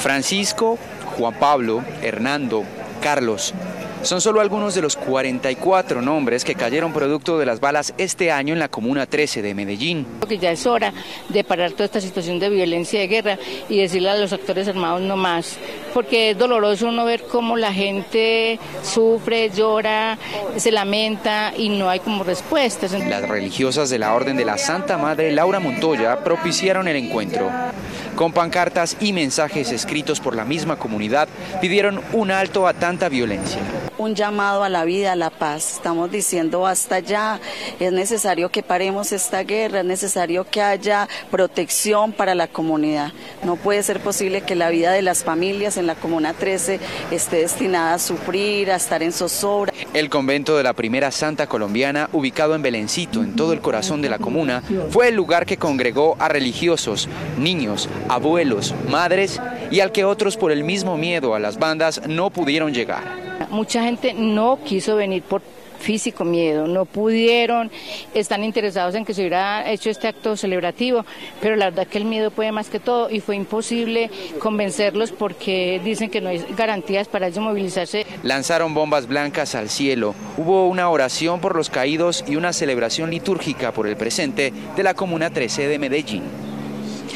Francisco, Juan Pablo, Hernando, Carlos. Son solo algunos de los 44 nombres que cayeron producto de las balas este año en la Comuna 13 de Medellín. Creo que ya es hora de parar toda esta situación de violencia y de guerra y decirle a los actores armados no más, porque es doloroso uno ver cómo la gente sufre, llora, se lamenta y no hay como respuestas. Las religiosas de la Orden de la Santa Madre Laura Montoya propiciaron el encuentro. Con pancartas y mensajes escritos por la misma comunidad, pidieron un alto a tanta violencia. Un llamado a la vida, a la paz. Estamos diciendo hasta ya, es necesario que paremos esta guerra, es necesario que haya protección para la comunidad. No puede ser posible que la vida de las familias en la Comuna 13 esté destinada a sufrir, a estar en zozobra. El convento de la Primera Santa Colombiana, ubicado en Belencito, en todo el corazón de la comuna, fue el lugar que congregó a religiosos, niños, abuelos, madres y al que otros por el mismo miedo a las bandas no pudieron llegar. Mucha gente no quiso venir por físico miedo, no pudieron, están interesados en que se hubiera hecho este acto celebrativo, pero la verdad que el miedo puede más que todo y fue imposible convencerlos porque dicen que no hay garantías para ellos movilizarse. Lanzaron bombas blancas al cielo, hubo una oración por los caídos y una celebración litúrgica por el presente de la Comuna 13 de Medellín.